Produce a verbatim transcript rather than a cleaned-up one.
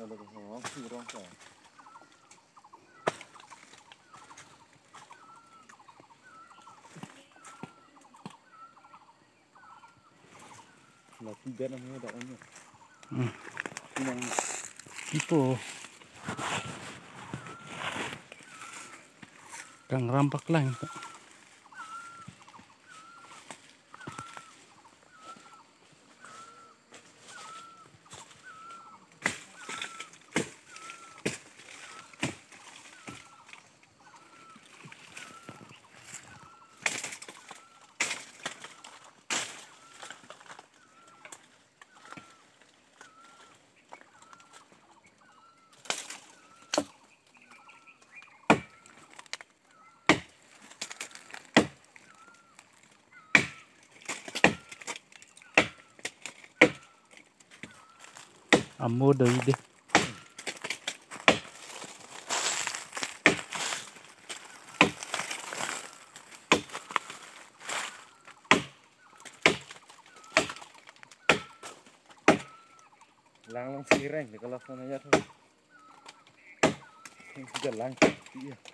Ada kesalahan kurang kan? Lah tiga namanya daunnya. Hmm. Yang Itu kang rampak lang. Amo daw ide. lang lang sireng di kalau sana ya tuh. Sudah lang. Iya.